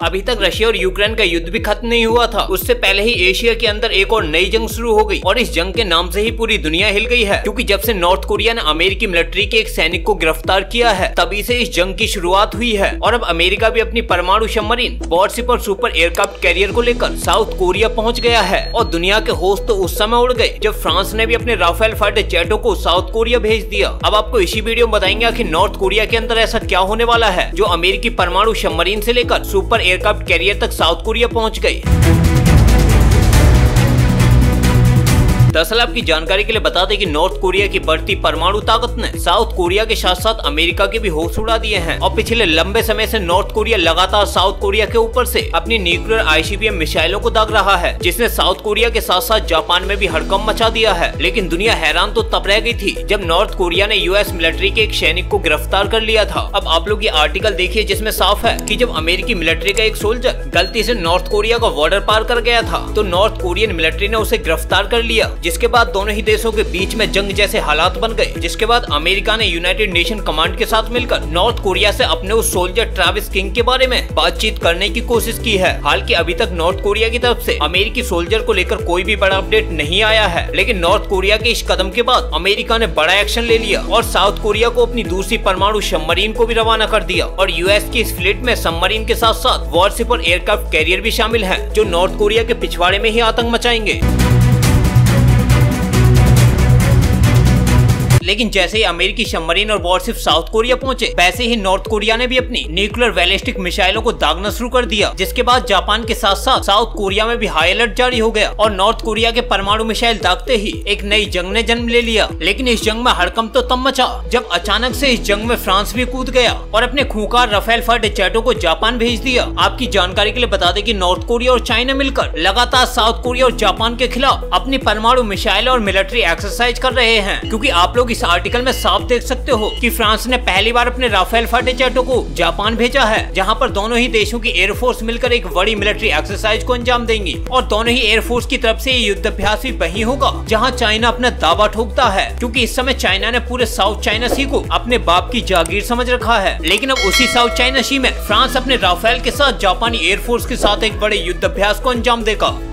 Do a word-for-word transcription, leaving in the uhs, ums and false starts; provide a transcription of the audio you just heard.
अभी तक रशिया और यूक्रेन का युद्ध भी खत्म नहीं हुआ था, उससे पहले ही एशिया के अंदर एक और नई जंग शुरू हो गई और इस जंग के नाम से ही पूरी दुनिया हिल गई है, क्योंकि जब से नॉर्थ कोरिया ने अमेरिकी मिलिट्री के एक सैनिक को गिरफ्तार किया है तभी से इस जंग की शुरुआत हुई है। और अब अमेरिका भी अपनी परमाणु सबमरीन, वॉरशिप और सुपर एयरक्राफ्ट कैरियर को लेकर साउथ कोरिया पहुंच गया है। और दुनिया के होश तो उस समय उड़ गए जब फ्रांस ने भी अपने राफेल फाइटर जेटों को साउथ कोरिया भेज दिया। अब आपको इसी वीडियो में बताएंगे आखिर नॉर्थ कोरिया के अंदर ऐसा क्या होने वाला है जो अमेरिकी परमाणु सबमरीन से लेकर सुपर एयरक्राफ्ट कैरियर तक साउथ कोरिया पहुंच गए। दरअसल आपकी जानकारी के लिए बता दें कि नॉर्थ कोरिया की बढ़ती परमाणु ताकत ने साउथ कोरिया के साथ साथ अमेरिका के भी होश उड़ा दिए हैं और पिछले लंबे समय से नॉर्थ कोरिया लगातार साउथ कोरिया के ऊपर से अपनी न्यूक्लियर आईसीबीएम मिसाइलों को दाग रहा है, जिसने साउथ कोरिया के साथ साथ जापान में भी हड़कंप मचा दिया है। लेकिन दुनिया हैरान तो तब रह गई थी जब नॉर्थ कोरिया ने यूएस मिलिट्री के एक सैनिक को गिरफ्तार कर लिया था। अब आप लोग ये आर्टिकल देखिए जिसमें साफ है कि जब अमेरिकी मिलिट्री का एक सोल्जर गलती से नॉर्थ कोरिया का बॉर्डर पार कर गया था तो नॉर्थ कोरियन मिलिट्री ने उसे गिरफ्तार कर लिया, जिसके बाद दोनों ही देशों के बीच में जंग जैसे हालात बन गए। जिसके बाद अमेरिका ने यूनाइटेड नेशन कमांड के साथ मिलकर नॉर्थ कोरिया से अपने उस सोल्जर ट्रेविस किंग के बारे में बातचीत करने की कोशिश की है। हालांकि अभी तक नॉर्थ कोरिया की तरफ से अमेरिकी सोल्जर को लेकर कोई भी बड़ा अपडेट नहीं आया है, लेकिन नॉर्थ कोरिया के इस कदम के बाद अमेरिका ने बड़ा एक्शन ले लिया और साउथ कोरिया को अपनी दूसरी परमाणु सबमरीन को भी रवाना कर दिया। और यूएस की इस फ्लीट में सबमरीन के साथ साथ वॉरशिप और एयरक्राफ्ट कैरियर भी शामिल है जो नॉर्थ कोरिया के पिछवाड़े में ही आतंक मचाएंगे। लेकिन जैसे ही अमेरिकी सबमरीन और वॉरशिप साउथ कोरिया पहुंचे वैसे ही नॉर्थ कोरिया ने भी अपनी न्यूक्लियर बैलिस्टिक मिसाइलों को दागना शुरू कर दिया, जिसके बाद जापान के साथ साथ साउथ कोरिया में भी हाई अलर्ट जारी हो गया और नॉर्थ कोरिया के परमाणु मिसाइल दागते ही एक नई जंग ने जन्म ले लिया। लेकिन इस जंग में हड़कंप तो तब मचा जब अचानक से इस जंग में फ्रांस भी कूद गया और अपने खूंखार राफेल फाइटर जेटों को जापान भेज दिया। आपकी जानकारी के लिए बता दें कि नॉर्थ कोरिया और चाइना मिलकर लगातार साउथ कोरिया और जापान के खिलाफ अपनी परमाणु मिसाइल और मिलिट्री एक्सरसाइज कर रहे हैं, क्योंकि आप लोग इस आर्टिकल में साफ देख सकते हो कि फ्रांस ने पहली बार अपने राफेल फाइटर जेटों को जापान भेजा है, जहां पर दोनों ही देशों की एयरफोर्स मिलकर एक बड़ी मिलिट्री एक्सरसाइज को अंजाम देंगी। और दोनों ही एयरफोर्स की तरफ से ये युद्धाभ्यास भी वही होगा जहां चाइना अपना दावा ठोकता है, क्योंकि इस समय चाइना ने पूरे साउथ चाइना सी को अपने बाप की जागीर समझ रखा है। लेकिन अब उसी साउथ चाइना सी में फ्रांस अपने राफेल के साथ जापानी एयरफोर्स के साथ एक बड़े युद्धाभ्यास को अंजाम देगा।